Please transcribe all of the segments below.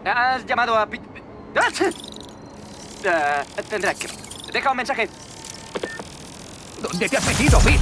Has llamado a... tendrá que... Deja un mensaje. ¿Dónde te has metido, Pete?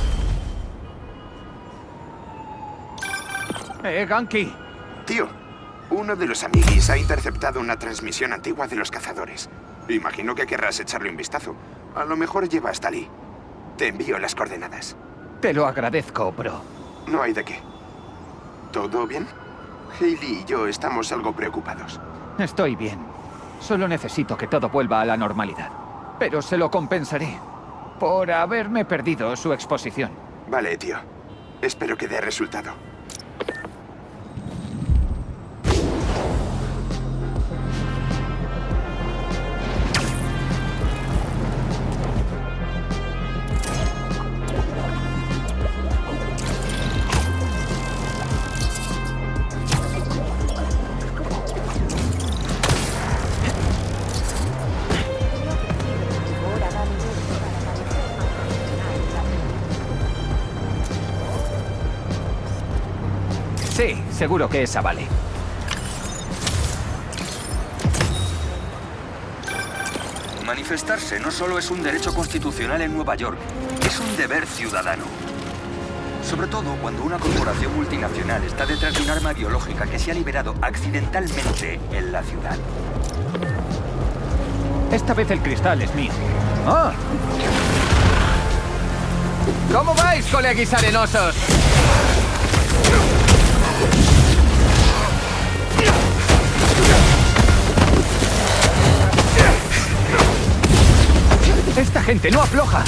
Ganke. Tío, uno de los amiguis ha interceptado una transmisión antigua de los cazadores. Imagino que querrás echarle un vistazo. A lo mejor lleva hasta allí. Te envío las coordenadas. Te lo agradezco, bro. No hay de qué. ¿Todo bien? Hailey y yo estamos algo preocupados. Estoy bien. Solo necesito que todo vuelva a la normalidad. Pero se lo compensaré por haberme perdido su exposición. Vale, tío. Espero que dé resultado. Sí, seguro que esa vale. Manifestarse no solo es un derecho constitucional en Nueva York, es un deber ciudadano. Sobre todo cuando una corporación multinacional está detrás de un arma biológica que se ha liberado accidentalmente en la ciudad. Esta vez el cristal es mío. ¡Ah! ¿Cómo vais, coleguis arenosos? ¡Esta gente no afloja!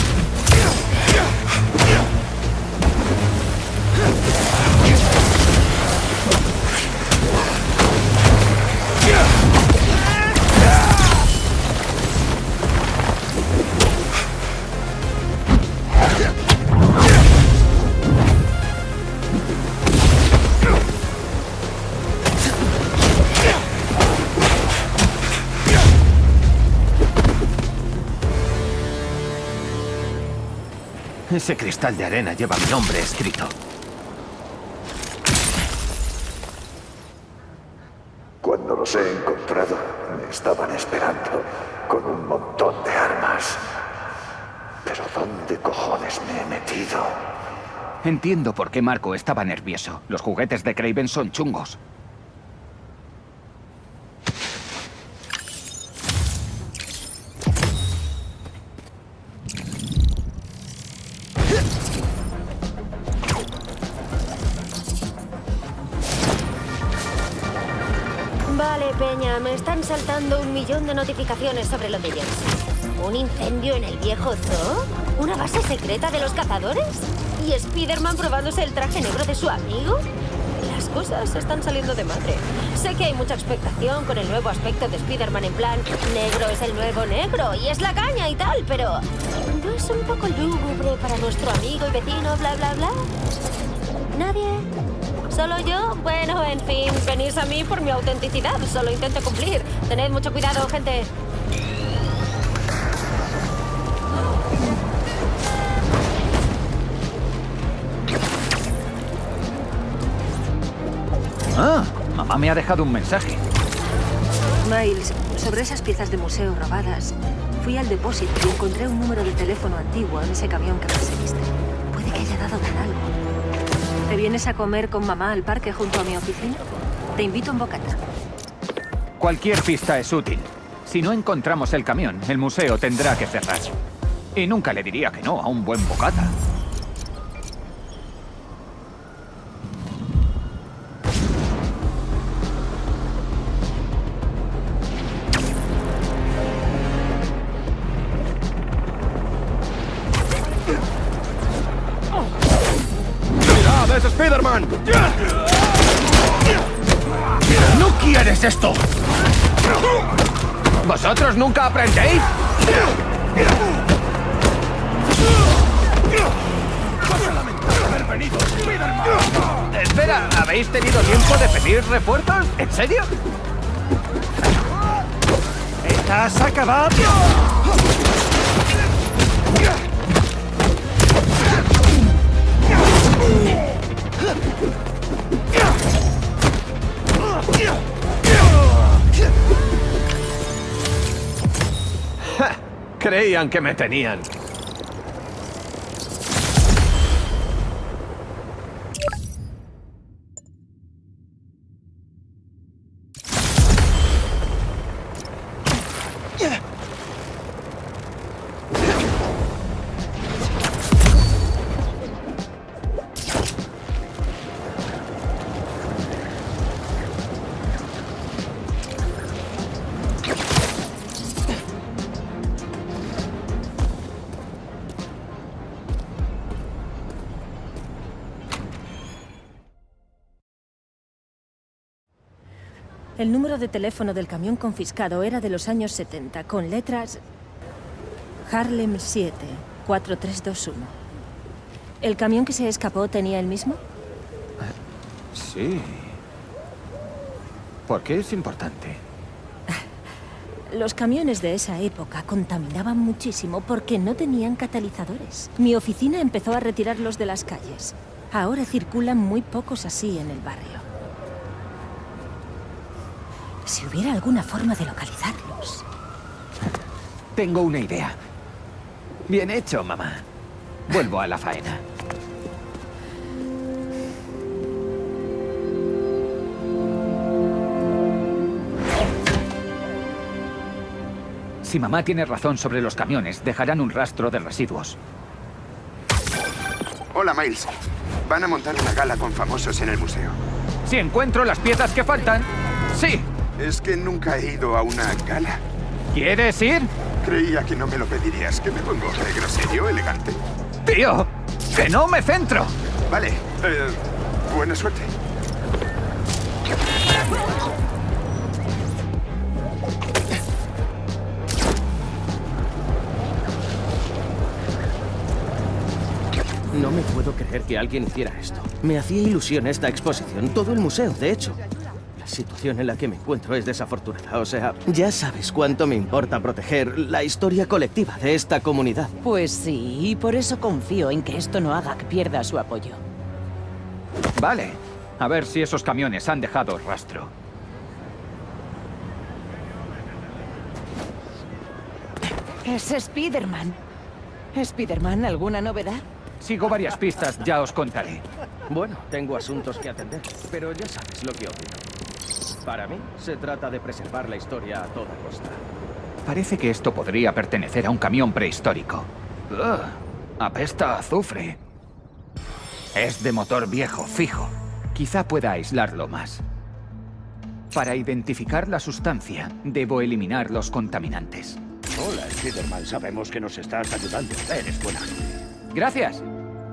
Ese cristal de arena lleva mi nombre escrito. Cuando los he encontrado, me estaban esperando con un montón de armas. Pero ¿dónde cojones me he metido? Entiendo por qué Marco estaba nervioso. Los juguetes de Kraven son chungos. Vale, Peña, me están saltando 1 millón de notificaciones sobre lo de Jensen. ¿Un incendio en el viejo zoo? ¿Una base secreta de los cazadores? ¿Y Spider-Man probándose el traje negro de su amigo? Las cosas están saliendo de madre. Sé que hay mucha expectación con el nuevo aspecto de Spider-Man en plan negro es el nuevo negro y es la caña y tal, pero ¿no es un poco lúgubre para nuestro amigo y vecino bla bla bla? ¿Nadie? ¿Solo yo? Bueno, en fin, venís a mí por mi autenticidad. Solo intento cumplir. Tened mucho cuidado, gente. Ah, mamá me ha dejado un mensaje. Miles, sobre esas piezas de museo robadas, fui al depósito y encontré un número de teléfono antiguo en ese camión que perseguiste. Puede que haya dado con algo. ¿Te vienes a comer con mamá al parque junto a mi oficina? Te invito a un bocata. Cualquier pista es útil. Si no encontramos el camión, el museo tendrá que cerrar. Y nunca le diría que no a un buen bocata. ¡Es Spider-Man! ¡No quieres esto! ¿Vosotros nunca aprendéis? Espera, ¿habéis tenido tiempo de pedir refuerzos? ¿En serio? ¿Estás acabado? Creían que me tenían. El número de teléfono del camión confiscado era de los años 70, con letras Harlem 7, 4321. ¿El camión que se escapó tenía el mismo? Sí. ¿Por qué es importante? Los camiones de esa época contaminaban muchísimo porque no tenían catalizadores. Mi oficina empezó a retirarlos de las calles. Ahora circulan muy pocos así en el barrio. Si hubiera alguna forma de localizarlos. Tengo una idea. Bien hecho, mamá. Vuelvo a la faena. Si mamá tiene razón sobre los camiones, dejarán un rastro de residuos. Hola, Miles. Van a montar una gala con famosos en el museo. Si encuentro las piezas que faltan, sí. Es que nunca he ido a una gala. ¿Quieres ir? Creía que no me lo pedirías. ¿Que me pongo negro, serio, elegante? ¡Tío! ¡Que no me centro! Vale. Buena suerte. No me puedo creer que alguien hiciera esto. Me hacía ilusión esta exposición, todo el museo, de hecho. La situación en la que me encuentro es desafortunada, o sea, ya sabes cuánto me importa proteger la historia colectiva de esta comunidad. Pues sí, y por eso confío en que esto no haga que pierda su apoyo. Vale. A ver si esos camiones han dejado rastro. Es Spider-Man. Spider-Man, ¿alguna novedad? Sigo varias pistas, ya os contaré. Bueno, tengo asuntos que atender, pero ya sabes lo que opino. Para mí, se trata de preservar la historia a toda costa. Parece que esto podría pertenecer a un camión prehistórico. Apesta a azufre. Es de motor viejo, fijo. Quizá pueda aislarlo más. Para identificar la sustancia, debo eliminar los contaminantes. Hola, Spider-Man. Sabemos que nos estás ayudando. Eres buena gente. ¡Gracias!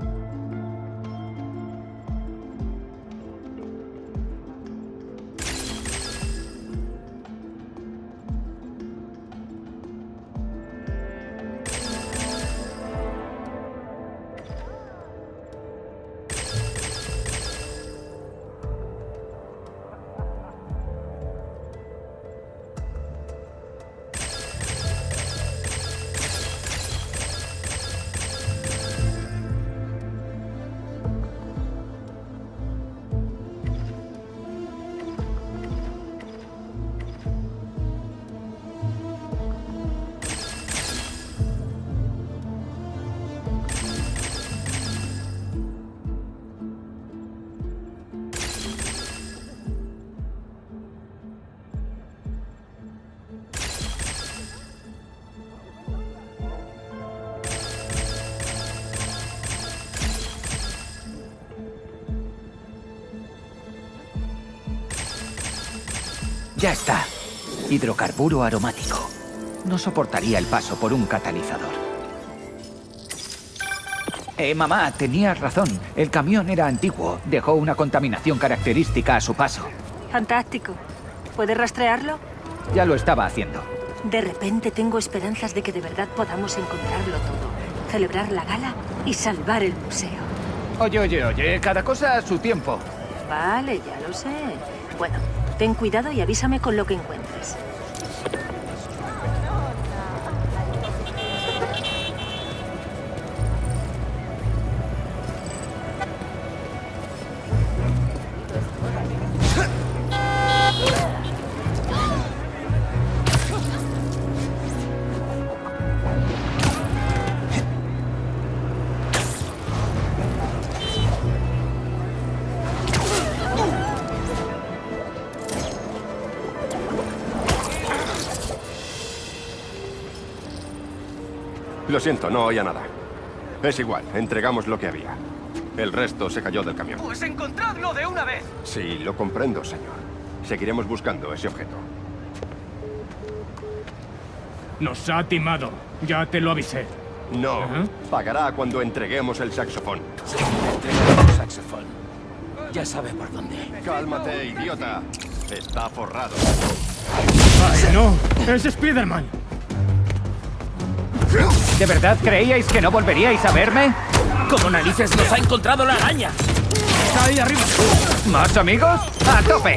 Ya está. Hidrocarburo aromático. No soportaría el paso por un catalizador. Mamá, tenías razón. El camión era antiguo. Dejó una contaminación característica a su paso. Fantástico. ¿Puedes rastrearlo? Ya lo estaba haciendo. De repente tengo esperanzas de que de verdad podamos encontrarlo todo. Celebrar la gala y salvar el museo. Oye, cada cosa a su tiempo. Vale, ya lo sé. Bueno, ten cuidado y avísame con lo que encuentres. Lo siento, no oía nada. Es igual, entregamos lo que había. El resto se cayó del camión. Pues encontradlo de una vez. Sí, lo comprendo, señor. Seguiremos buscando ese objeto. Nos ha timado. Ya te lo avisé. No. Pagará cuando entreguemos el saxofón. Sí, entregaremos el saxofón. Ya sabe por dónde. Cálmate, idiota. Está forrado. ¡Ay, no! ¡Es Spider-Man! ¿De verdad creíais que no volveríais a verme? ¡Como narices nos ha encontrado la araña! ¡Está ahí arriba! ¿Más amigos? ¡A tope!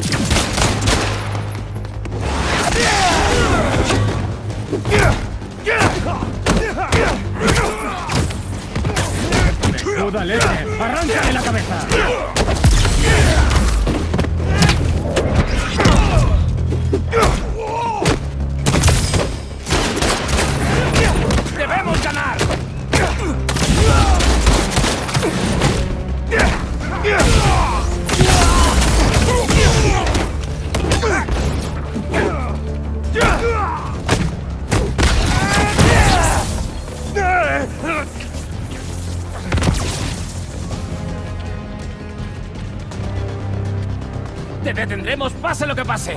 ¡Menuda leche! ¡Arráncale la cabeza! ¡Debemos ganar! ¡Te detendremos pase lo que pase!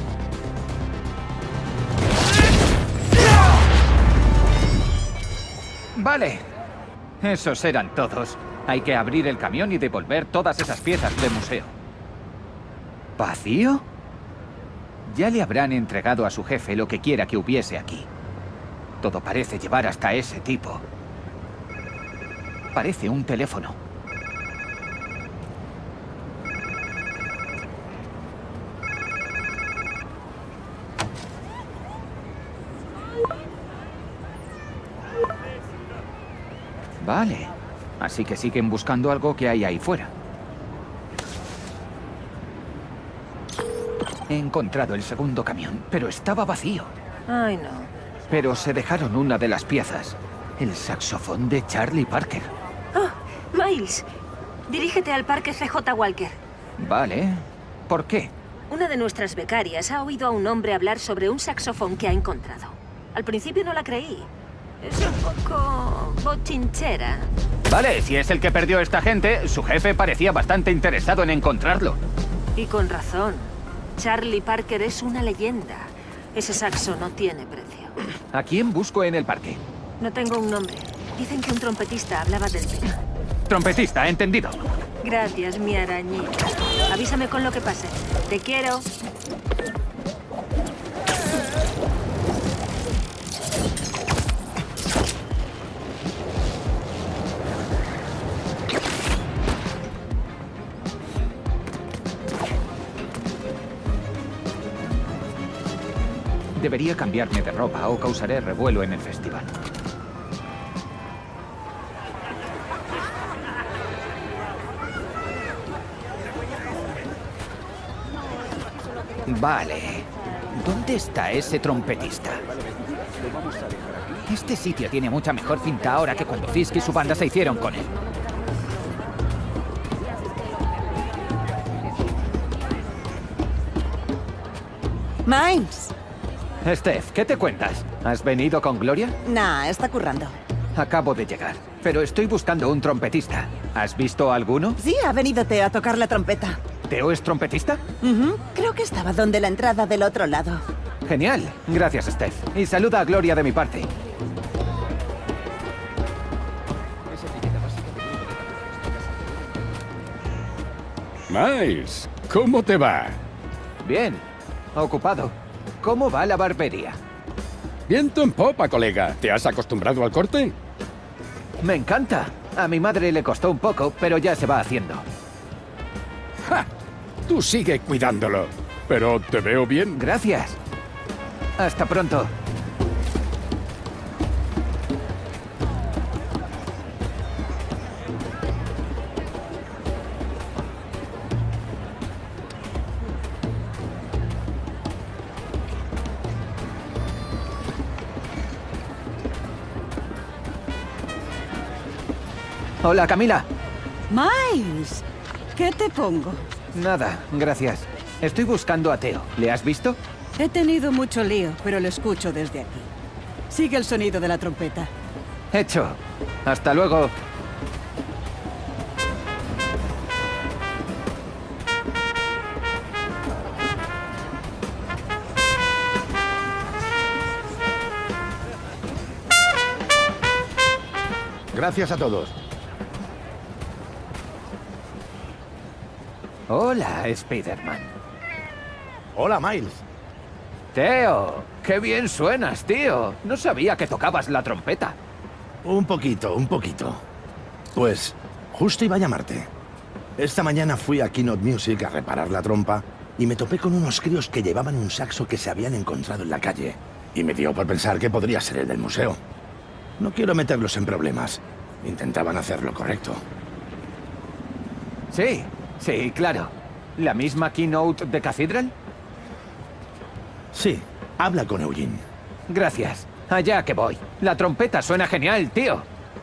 Vale. Esos eran todos. Hay que abrir el camión y devolver todas esas piezas de museo. ¿Vacío? Ya le habrán entregado a su jefe lo que quiera que hubiese aquí. Todo parece llevar hasta ese tipo. Parece un teléfono. Vale. Así que siguen buscando algo que hay ahí fuera. He encontrado el segundo camión, pero estaba vacío. Ay, no. Pero se dejaron una de las piezas. El saxofón de Charlie Parker. Oh, Miles. Dirígete al parque CJ Walker. Vale. ¿Por qué? Una de nuestras becarias ha oído a un hombre hablar sobre un saxofón que ha encontrado. Al principio no la creí. Es un poco bochinchera. Vale, si es el que perdió esta gente, su jefe parecía bastante interesado en encontrarlo. Y con razón. Charlie Parker es una leyenda. Ese saxo no tiene precio. ¿A quién busco en el parque? No tengo un nombre. Dicen que un trompetista hablaba del tema. Trompetista, entendido. Gracias, mi arañita. Avísame con lo que pase. Te quiero. Debería cambiarme de ropa o causaré revuelo en el festival. Vale. ¿Dónde está ese trompetista? Este sitio tiene mucha mejor pinta ahora que cuando Fisk y su banda se hicieron con él. Miles. Steph, ¿qué te cuentas? ¿Has venido con Gloria? Nah, está currando. Acabo de llegar, pero estoy buscando un trompetista. ¿Has visto alguno? Sí, ha venido Teo a tocar la trompeta. ¿Teo es trompetista? Creo que estaba donde la entrada del otro lado. Genial. Gracias, Steph. Y saluda a Gloria de mi parte. Miles, ¿cómo te va? Bien. Ocupado. ¿Cómo va la barbería? Viento en popa, colega. ¿Te has acostumbrado al corte? Me encanta. A mi madre le costó un poco, pero ya se va haciendo. ¡Ja! Tú sigue cuidándolo. Pero te veo bien. Gracias. Hasta pronto. Hola, Camila. Miles, ¿qué te pongo? Nada, gracias. Estoy buscando a Teo. ¿Le has visto? He tenido mucho lío, pero lo escucho desde aquí. Sigue el sonido de la trompeta. Hecho. Hasta luego. Gracias a todos. Hola, Spider-Man. Hola, Miles. Teo, qué bien suenas, tío. No sabía que tocabas la trompeta. Un poquito. Pues, justo iba a llamarte. Esta mañana fui a Keynote Music a reparar la trompa y me topé con unos críos que llevaban un saxo que se habían encontrado en la calle. Y me dio por pensar que podría ser el del museo. No quiero meterlos en problemas. Intentaban hacer lo correcto. Sí, claro. ¿La misma Keynote de Cathedral? Sí, habla con Eugene. Gracias. Allá que voy. La trompeta suena genial, tío.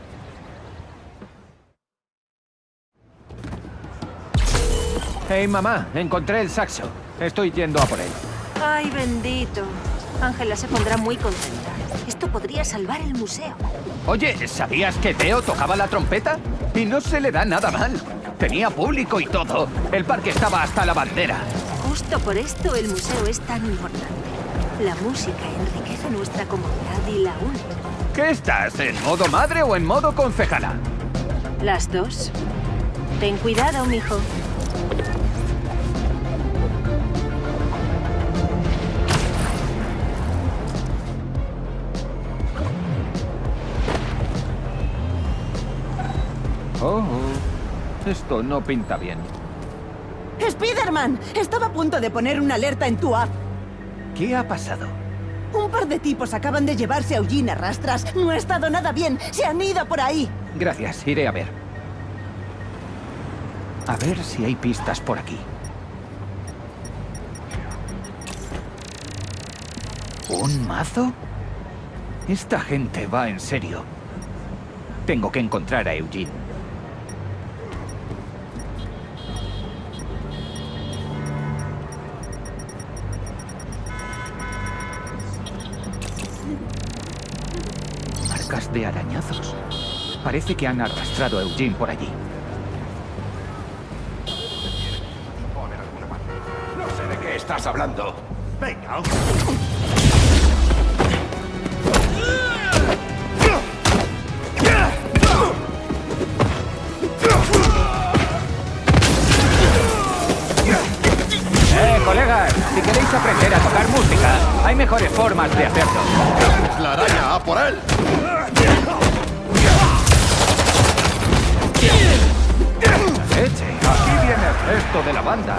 Hey, mamá, encontré el saxo. Estoy yendo a por él. Ay, bendito. Ángela se pondrá muy contenta. Esto podría salvar el museo. Oye, ¿sabías que Teo tocaba la trompeta? Y no se le da nada mal. Tenía público y todo. El parque estaba hasta la bandera. Justo por esto el museo es tan importante. La música enriquece nuestra comunidad y la une. ¿Qué estás? ¿En modo madre o en modo concejala? Las dos. Ten cuidado, mijo. Oh, esto no pinta bien. ¡Spider-Man! Estaba a punto de poner una alerta en tu app. ¿Qué ha pasado? Un par de tipos acaban de llevarse a Eugene a rastras. No ha estado nada bien. Se han ido por ahí. Gracias, iré a ver. A ver si hay pistas por aquí. ¿Un mazo? Esta gente va en serio. Tengo que encontrar a Eugene. Marcas de arañazos. Parece que han arrastrado a Eugene por allí. No sé de qué estás hablando. Venga, colegas, si queréis aprender a tocar música, hay mejores formas de hacerlo. ¡Es la araña! ¡A por él! ¡Leche! Aquí viene el resto de la banda.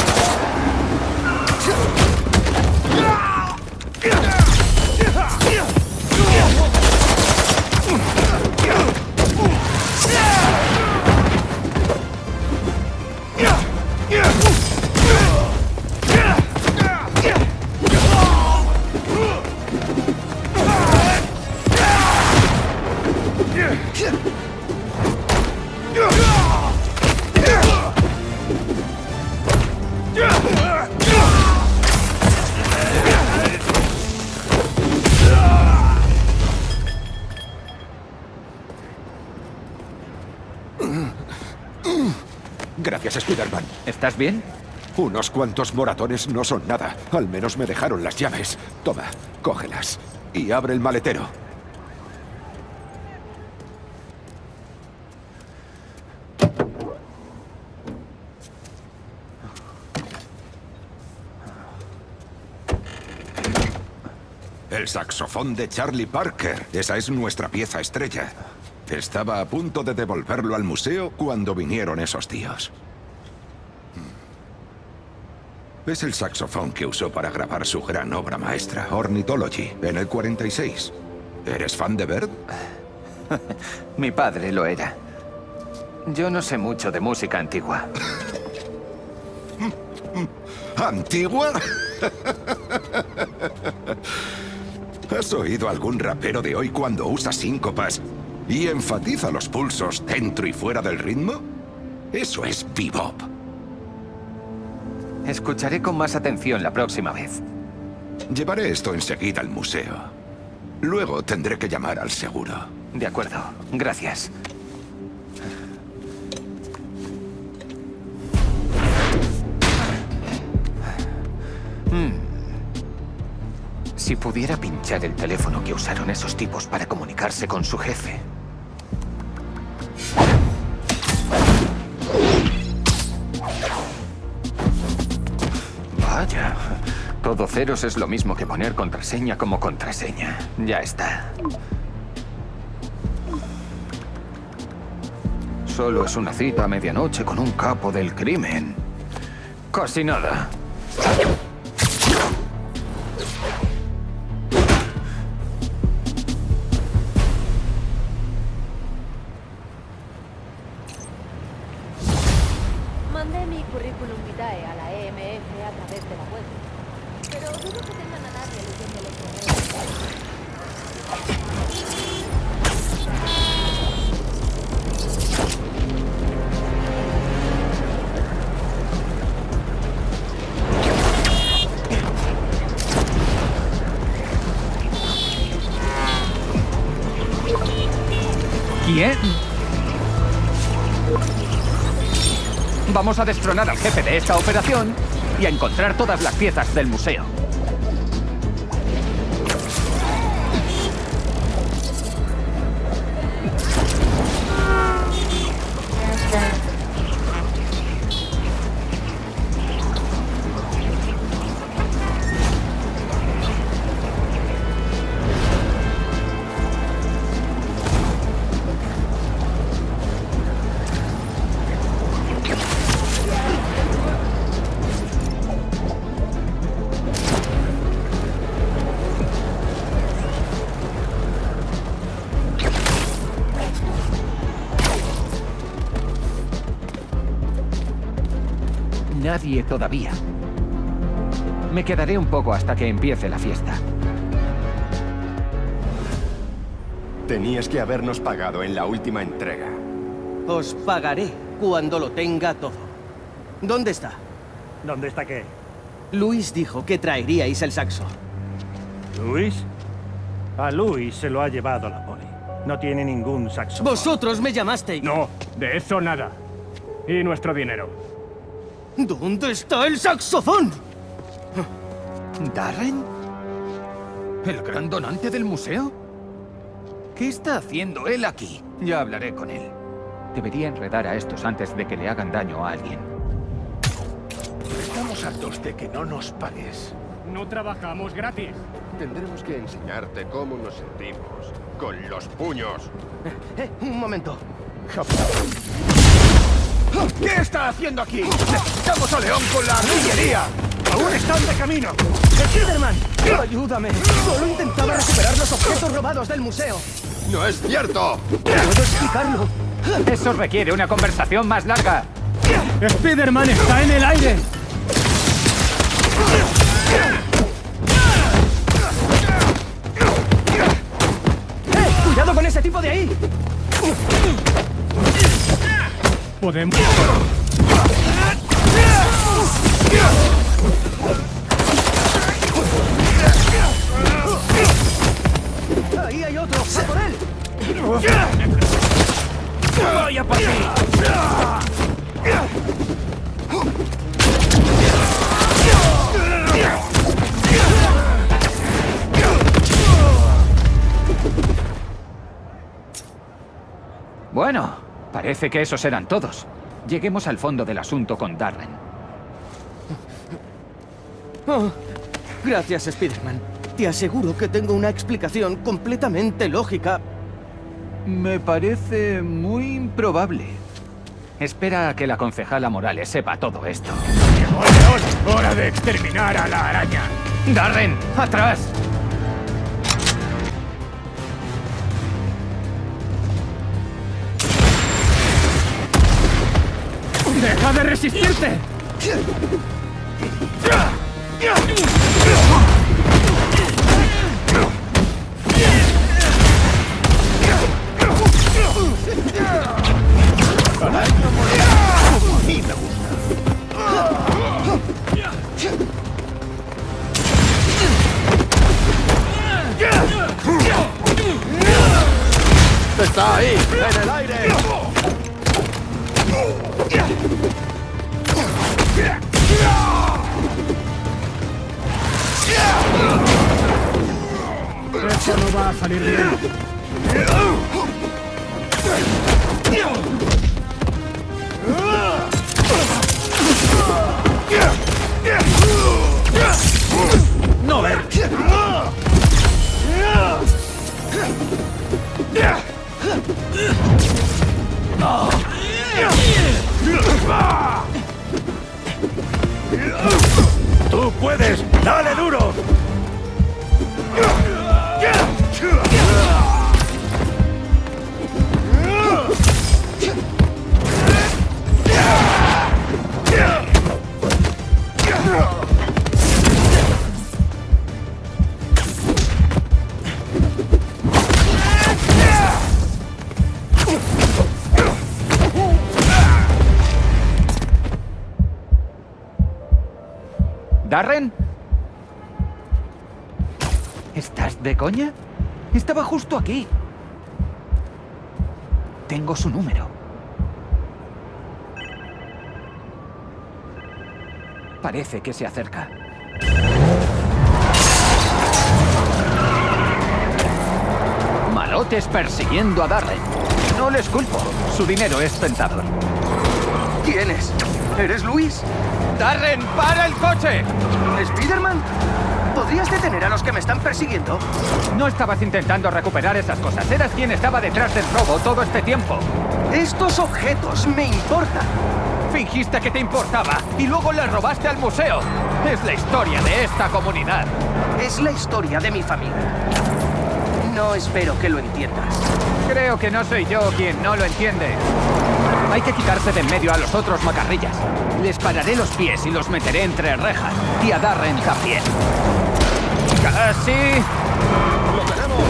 Gracias, Spider-Man. ¿Estás bien? Unos cuantos moratones no son nada. Al menos me dejaron las llaves. Toma, cógelas. Y abre el maletero. El saxofón de Charlie Parker. Esa es nuestra pieza estrella. Estaba a punto de devolverlo al museo cuando vinieron esos tíos. Es el saxofón que usó para grabar su gran obra maestra, Ornithology, en el 46. ¿Eres fan de Bird? Mi padre lo era. Yo no sé mucho de música antigua. ¿Antigua? ¿Has oído algún rapero de hoy cuando usa síncopas y enfatiza los pulsos dentro y fuera del ritmo? Eso es bebop. Escucharé con más atención la próxima vez. Llevaré esto enseguida al museo. Luego tendré que llamar al seguro. De acuerdo. Gracias. Si pudiera pinchar el teléfono que usaron esos tipos para comunicarse con su jefe. Vaya. Todo ceros es lo mismo que poner contraseña como contraseña. Ya está. Solo es una cita a medianoche con un capo del crimen. Casi nada. Mandé mi currículum vitae a la EMF a través de la web, pero dudo que tengan a nadie leyendo los correos. ¿Quién? Vamos a destronar al jefe de esta operación y a encontrar todas las piezas del museo. Nadie todavía. Me quedaré un poco hasta que empiece la fiesta. Tenías que habernos pagado en la última entrega. Os pagaré cuando lo tenga todo. ¿Dónde está? ¿Dónde está qué? Luis dijo que traeríais el saxo. ¿Luis? A Luis se lo ha llevado la poli. No tiene ningún saxo. ¡Vosotros me llamasteis! No, de eso nada. ¿Y nuestro dinero? ¿Dónde está el saxofón? ¿Darren? ¿El gran donante del museo? ¿Qué está haciendo él aquí? Ya hablaré con él. Debería enredar a estos antes de que le hagan daño a alguien. Estamos hartos de que no nos pagues. No trabajamos gratis. Tendremos que enseñarte cómo nos sentimos. Con los puños. Un momento. ¿Qué está haciendo aquí? ¡Necesitamos a León con la artillería! ¡Aún están de camino! ¡Spiderman! ¡Ayúdame! Solo intentaba recuperar los objetos robados del museo. ¡No es cierto! ¿Puedo explicarlo? Eso requiere una conversación más larga. ¡Spiderman está en el aire! ¡Cuidado con ese tipo de ahí! Podemos... ¡Ahí hay otro! ¡A por él! ¡Vaya por ti! Bueno, parece que esos eran todos. Lleguemos al fondo del asunto con Darren. Oh, gracias, Spiderman. Te aseguro que tengo una explicación completamente lógica. Me parece muy improbable. Espera a que la concejala Morales sepa todo esto. ¡Llegó León! ¡Hora de exterminar a la araña! ¡Darren! ¡Atrás! ¡Deja de resistirte! A mí me gusta. Esto no va a salir bien. ¡No ver! ¡Tú puedes! ¡Dale duro! ¿Darren? ¿Estás de coña? Estaba justo aquí. Tengo su número. Parece que se acerca. Malotes persiguiendo a Darren. No les culpo. Su dinero es tentador. ¿Quién es? ¿Eres Luis? ¡Darren, para el coche! ¿Spiderman? ¿Podrías detener a los que me están persiguiendo? No estabas intentando recuperar esas cosas. Eras quien estaba detrás del robo todo este tiempo. Estos objetos me importan. Fingiste que te importaba y luego les robaste al museo. Es la historia de esta comunidad. Es la historia de mi familia. No espero que lo entiendas. Creo que no soy yo quien no lo entiende. Hay que quitarse de en medio a los otros macarrillas. Les pararé los pies y los meteré entre rejas. Y a Darren también. ¡Casi! ¡Lo tenemos!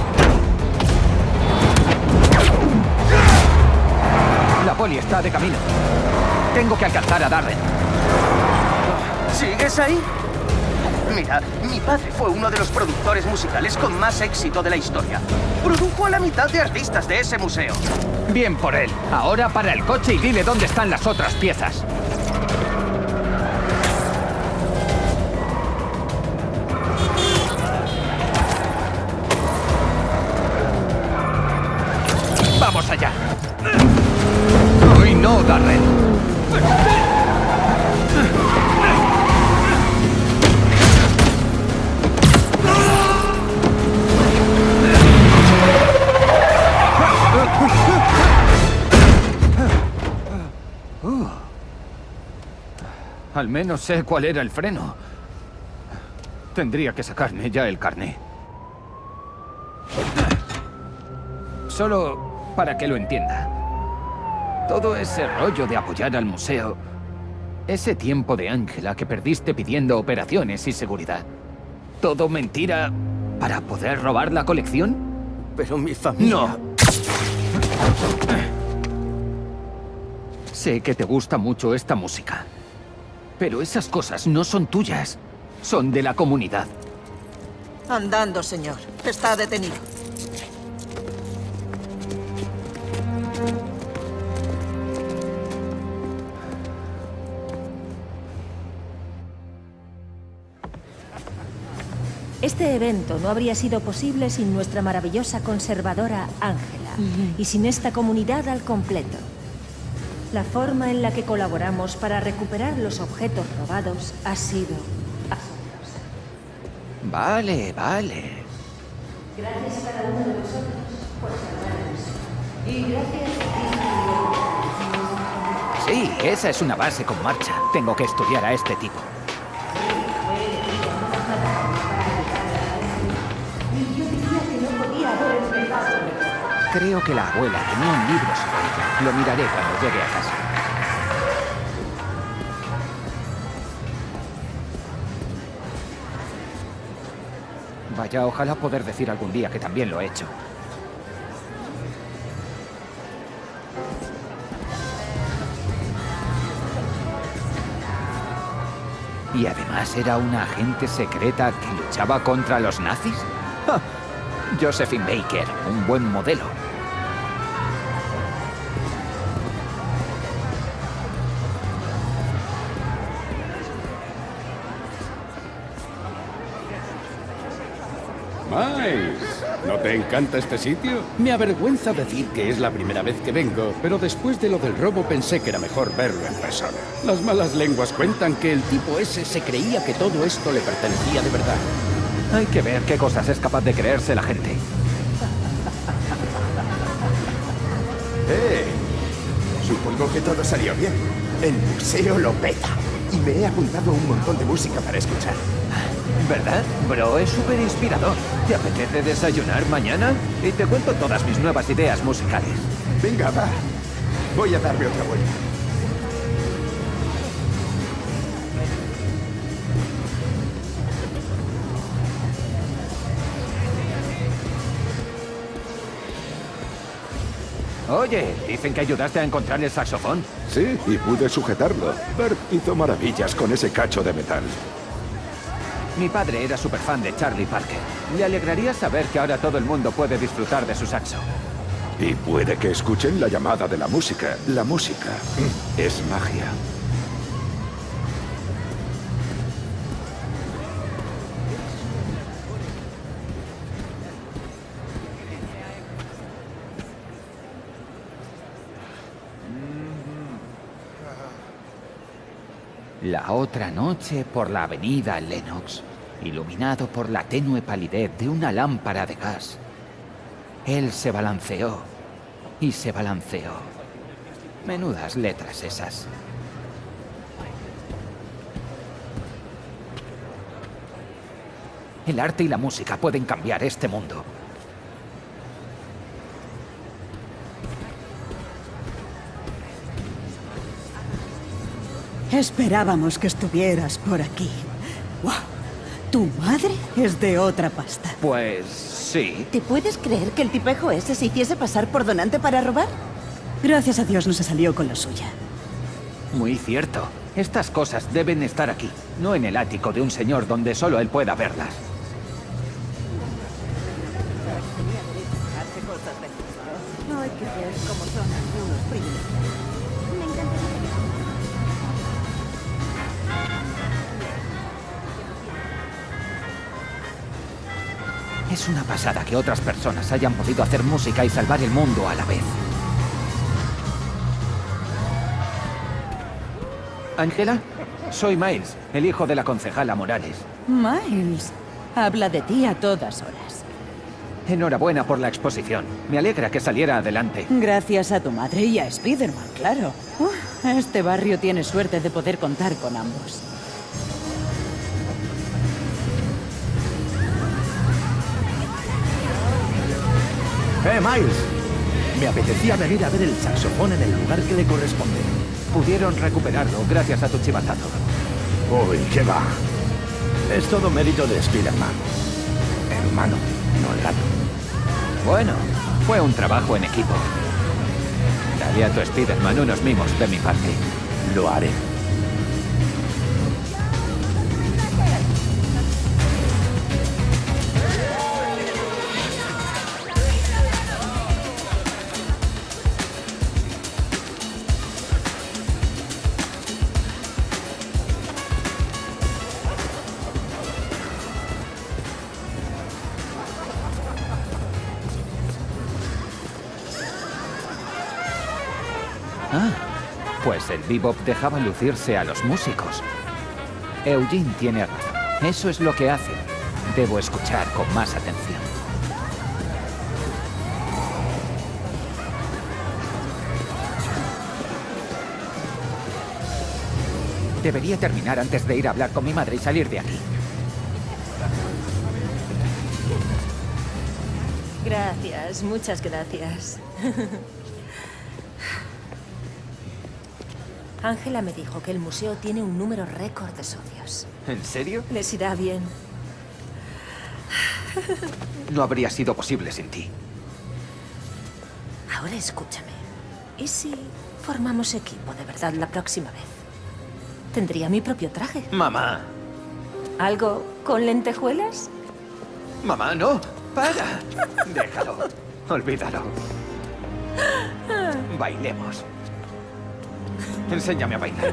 La poli está de camino. Tengo que alcanzar a Darren. ¿Sigues ahí? Mira, mi padre fue uno de los productores musicales con más éxito de la historia. Produjo a la mitad de artistas de ese museo. Bien por él. Ahora para el coche y dile dónde están las otras piezas. ¡Vamos allá! ¡Hoy no, Darren! Al menos sé cuál era el freno. Tendría que sacarme ya el carné. Solo para que lo entienda. Todo ese rollo de apoyar al museo, ese tiempo de Ángela que perdiste pidiendo operaciones y seguridad, ¿todo mentira para poder robar la colección? Pero mi familia... ¡No! Sé que te gusta mucho esta música, pero esas cosas no son tuyas, son de la comunidad. Andando, señor. Está detenido. Este evento no habría sido posible sin nuestra maravillosa conservadora Ángela y sin esta comunidad al completo. La forma en la que colaboramos para recuperar los objetos robados ha sido asombrosa. Vale, vale. Gracias a cada uno de vosotros por salvarnos. Y gracias a ti. Sí, esa es una base con marcha. Tengo que estudiar a este tipo. Creo que la abuela tenía un libro sobre ella. Lo miraré cuando llegue a casa. Vaya, ojalá poder decir algún día que también lo he hecho. ¿Y además era una agente secreta que luchaba contra los nazis? ¡Ja! Josephine Baker, un buen modelo. Miles, ¿no te encanta este sitio? Me avergüenza decir que es la primera vez que vengo, pero después de lo del robo pensé que era mejor verlo en persona. Las malas lenguas cuentan que el tipo ese se creía que todo esto le pertenecía de verdad. Hay que ver qué cosas es capaz de creerse la gente. Supongo que todo salió bien. El museo lo peta. Y me he apuntado a un montón de música para escuchar. ¿Verdad? Bro, es súper inspirador. ¿Te apetece desayunar mañana? Y te cuento todas mis nuevas ideas musicales. Venga, va. Voy a darme otra vuelta. Oye, dicen que ayudaste a encontrar el saxofón. Sí, y pude sujetarlo. Bert hizo maravillas con ese cacho de metal. Mi padre era súper fan de Charlie Parker. Le alegraría saber que ahora todo el mundo puede disfrutar de su saxo. Y puede que escuchen la llamada de la música. La música es magia. La otra noche por la avenida Lenox, iluminado por la tenue palidez de una lámpara de gas, él se balanceó y se balanceó. Menudas letras esas. El arte y la música pueden cambiar este mundo. Esperábamos que estuvieras por aquí. ¡Wow! ¿Tu madre es de otra pasta? Pues sí. ¿Te puedes creer que el tipejo ese se hiciese pasar por donante para robar? Gracias a Dios no se salió con la suya. Muy cierto. Estas cosas deben estar aquí, no en el ático de un señor donde solo él pueda verlas. No hay que ver cómo son algunos privilegios. Me encantaría. Es una pasada que otras personas hayan podido hacer música y salvar el mundo a la vez. ¿Ángela? Soy Miles, el hijo de la concejala Morales. Miles, habla de ti a todas horas. Enhorabuena por la exposición. Me alegra que saliera adelante. Gracias a tu madre y a Spiderman, claro. Este barrio tiene suerte de poder contar con ambos. Miles! Me apetecía venir a ver el saxofón en el lugar que le corresponde. Pudieron recuperarlo gracias a tu chivatazo. Uy, ¿qué va? Es todo mérito de Spiderman. El humano, no el gato. Bueno, fue un trabajo en equipo. Dale a tu Spiderman unos mimos de mi parte. Lo haré. Ah, pues el bebop dejaba lucirse a los músicos. Eugene tiene razón. Eso es lo que hace. Debo escuchar con más atención. Debería terminar antes de ir a hablar con mi madre y salir de aquí. Gracias, muchas gracias. Ángela me dijo que el museo tiene un número récord de socios. ¿En serio? Les irá bien. No habría sido posible sin ti. Ahora escúchame. ¿Y si formamos equipo de verdad la próxima vez? Tendría mi propio traje. Mamá. ¿Algo con lentejuelas? Mamá, no. ¡Para! Déjalo. Olvídalo. Bailemos. Enséñame a bailar.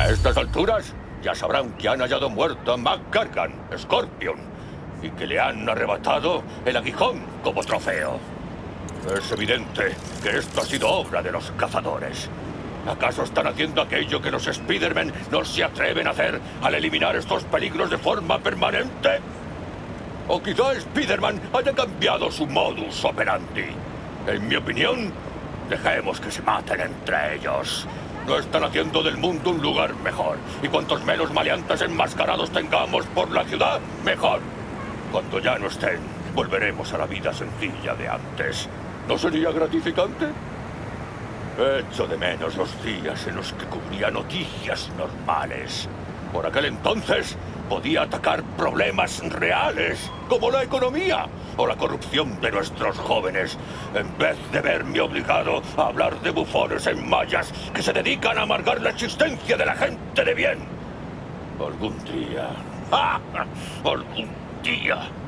estas alturas, ya sabrán que han hallado muerto a McGargan, Scorpion, y que le han arrebatado el aguijón como trofeo. Es evidente que esto ha sido obra de los cazadores. ¿Acaso están haciendo aquello que los Spider-Man no se atreven a hacer al eliminar estos peligros de forma permanente? ¿O quizá Spider-Man haya cambiado su modus operandi? En mi opinión, dejemos que se maten entre ellos. No están haciendo del mundo un lugar mejor. Y cuantos menos maleantes enmascarados tengamos por la ciudad, mejor. Cuando ya no estén, volveremos a la vida sencilla de antes. ¿No sería gratificante? Echo de menos los días en los que cubría noticias normales. Por aquel entonces podía atacar problemas reales, como la economía o la corrupción de nuestros jóvenes, en vez de verme obligado a hablar de bufones en mallas que se dedican a amargar la existencia de la gente de bien. Algún día, algún día,